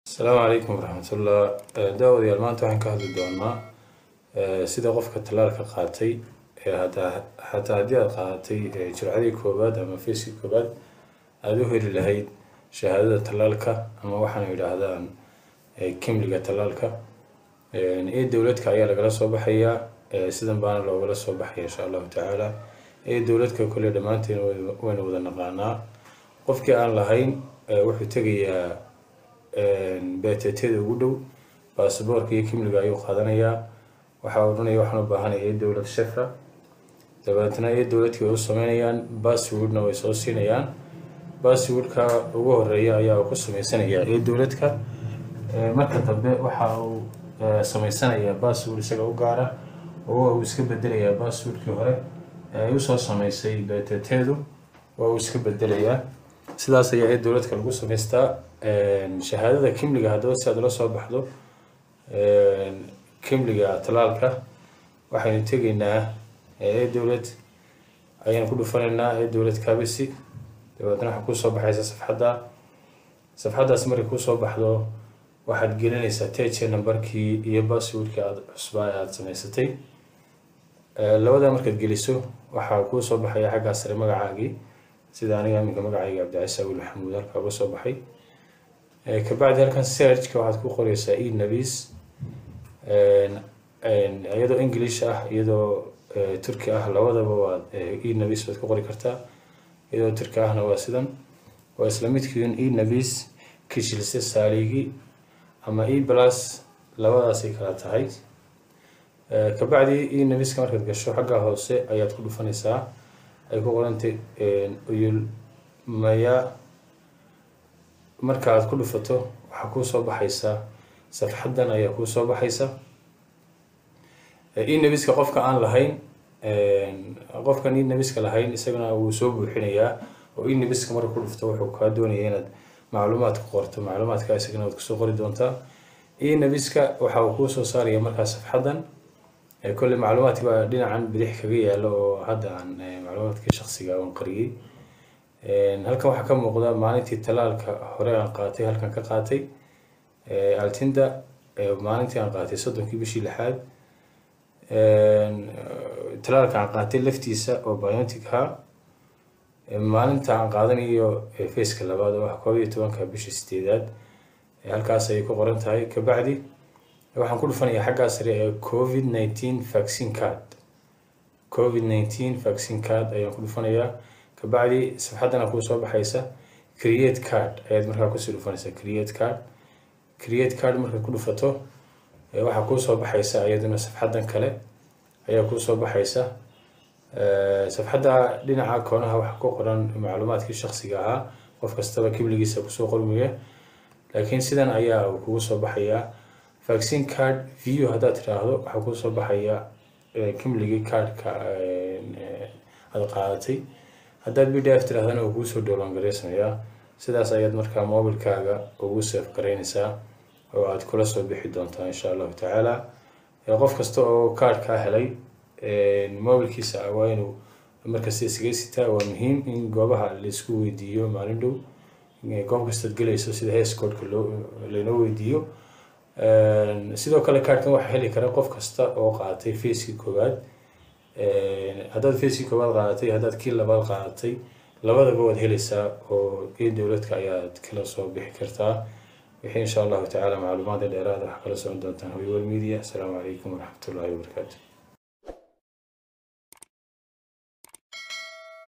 السلام عليكم ورحمة الله. داود يا المانتو waxaan ka hadli doonaa sida qofka talaalka qaatay hataa haddii aad qaadatay jurcadii koobaad ama feeskii koobaad aad u heli lahayd shahaadada talaalka ama waxaan yiraahdaan kimliga talaalka ee dawladka ayaa lagala soo baxayaa sidan baana loogala soo baxay insha Allah taala dawladka kulli dhamaanteen wayna wada naqaanaa qofkii aan lahayn wuxuu tagayaa beeteteeda ugu dhow baasaboorka iyo kimliga ayuu qaadanayaa waxa uu runay waxaan u baahanahay dawlad shafra dabadeedna dawladkii u sameynayaan passwordna way soo siinayaan passwordka ugu horeeya ayaa ku sameysanayaa dawladka marka dambe waxa uu sameysanayaa password isaga u gaar ah oo uu iska bedelayaa passwordkii hore ay u soo sameysay beeteteedu oo uu iska bedelayaa sidaas ayaa dawladka lagu sameystaa shahaadada kimliga hadaba si aad la soo baxdo kimliga talaalka waxaynu tegaynaa dawlad ayaan ku dhufanaynaa dawlad kaabisi dabadeedna waxa ku soo baxaysa safxadaas markay ku soo baxdo waxaad gelinaysaa TC numberkii iyo passwordkii aad cusbaa aad sameysatay labada markaad geliso waxa ku soo baxaya xagga sare magacaagii sida aniga magacayga Cabdi Awil Maxamuud halka uga soo baxay kabacdi halkan search-ka waxaad ku qoraysaa e-nabis iyadoo English ah iyadoo Turki ah labadaba waa e-nabis baad ku qori kartaa iyadoo Turki ahna waa sidan waa isla midkiin e-nabis kishilse saaligi ama e+ labadaas ay kala tahay kabacdi e-nabiska markaad gasho xagga hoose ayaad ku dhufanaysaa ay ku qorantay uyul maya marka aad ku dhufato waxa ku soo baxaysa safxadan ayaa ku soo baxaysa e-nabiska qofka aan lahayn qofkan e-nabiska lahayn isagana uu soo buuxinayaa oo e-nabiska marka ku dhufto wuxuu ka doonayaa inaad macluumaad ku qorto macluumaadka isagana aad ku soo qori doontaa e-nabiska waxa uu ku soo saarayaa marka safxadan كل معلوماتي بقى دينا عن بديح كبيرة لو هذا عن معلومات كشخصية أو قرية هل كم حكم مقدار معناتي التلال كهراء قاتي هل كان كقاتي التندا معناتي عن قاتي صدق كي بشي لحد التلال كان قاتي لفتيسة أو بيانتكها معناتي عن قادني فيس كلا بعد وحكوية توان كبشي استعداد هل كاسة يكون قرنتها كبعدي waxaan ku dhufanayaa xagga sare COVID-19 vaccine card ayaan ku dhufanayaa kabacdi safxadana ku soo baxaysa create card ayaad markaa ku soo dhufanaysaa create card marka ku dhufato waxa ku soo baxaysa ayaduna safxadan kale ayaa ku soo baxaysa safxada dhinaca koonaha waxa ku qoran macluumaadkii shakhsiga ahaa qof kastaba kibligiisa ku soo qormaya laakiin sidan ayaa kugu soo baxaya vaccine card view hadaad tiraahdo waxa ku soo baxaya kimligii cardka aad qaadatay hadaad PDF tirahdana uu ku soo download gareysanayaa sidaas ayaad markaa mobilkaaga ugu save gareynaysaa oo aad kula soo bixi doontaa insha Allah taala qof kasta oo cardka helay mobilkiisa waa inuu marka si isgeysita waa muhiim in goobaha la isku weydiiyo maalin dhow goob kasta galayso sida hees code-ka loo weydiiyo sidoo kale kaartan waxa heli kara qof kasta oo qaatay feeskii koobaad hadaad feeskii koobaad qaadatay hadaad kii labaad qaadatay labadaba waad helaysaa oo dawladka ayaad kala soo bixi kartaa wixii insha Allah taala macluumaad dheeraad ah kala soo doontaan Habiwal Media. Assalamu alaykum wa rahmatullahi wa barakatuh.